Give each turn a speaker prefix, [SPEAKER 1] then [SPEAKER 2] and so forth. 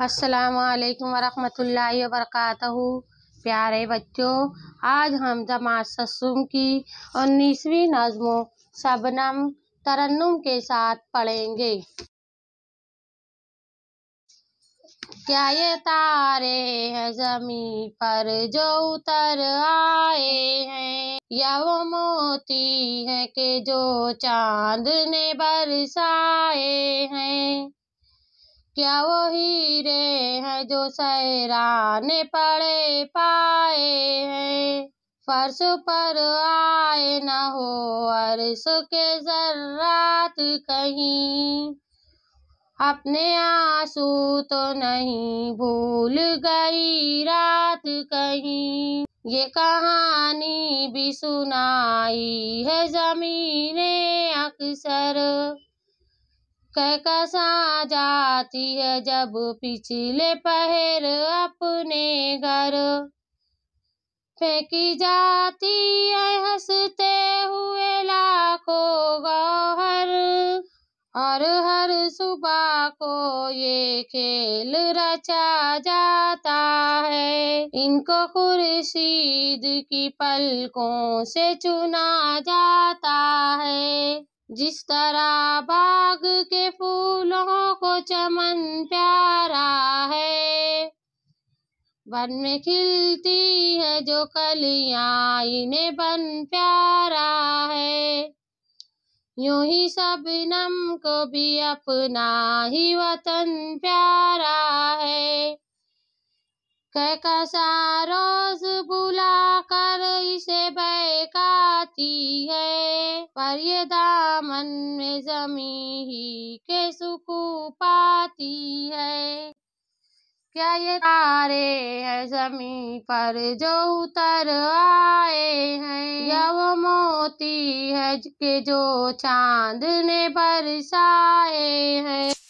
[SPEAKER 1] अस्सलामुअलैकुम वरहमतुल्लाहि वबरकातुहू। प्यारे बच्चों, आज हम जमात ससुम की 19वीं नज़्म शबनम तरन्नुम के साथ पढ़ेंगे। क्या ये तारे हैं ज़मीं पर जो उतर आए हैं, या वो मोती है कि जो चांद ने बरसाए हैं। क्या वो हीरे हैं जो सहरा ने पड़े पाए हैं, फर्श पर आए न हो अर्श के ज़र्रात कहीं। अपने आंसू तो नहीं भूल गई रात कहीं, ये कहानी भी सुनाई है ज़मीं ने अक्सर। कहकशा जाती है जब पिछले पहर अपने घर, फेंकी जाती है हंसते हुए लाखों गौहर। और हर सुबह को ये खेल रचा जाता है, इनको खुर्शीद की पलकों से चुना जाता है। जिस तरह बाग के फूलों को चमन प्यारा है, वन में खिलती है जो कलियां इन्हें बन प्यारा है। यूं ही शबनम को भी अपना ही वतन प्यारा है। कहकशा रोज बुला कर इसे बहकाती है, पर ये दामन में ज़मीं ही के सुकून पाती है। क्या ये तारे हैं ज़मीं पर जो उतर आए हैं, या वो मोती है कि जो चांद ने बरसाए हैं।